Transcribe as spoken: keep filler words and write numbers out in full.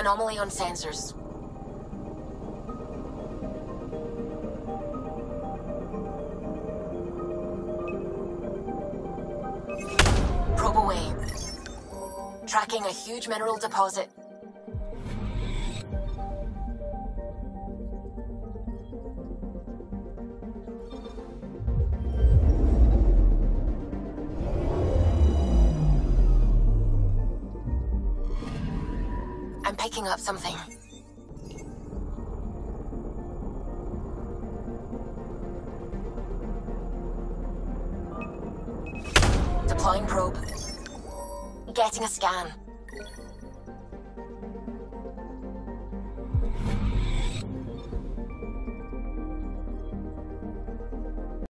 Anomaly on sensors. Probe away. Tracking a huge mineral deposit. I'm picking up something. Deploying probe. Getting a scan.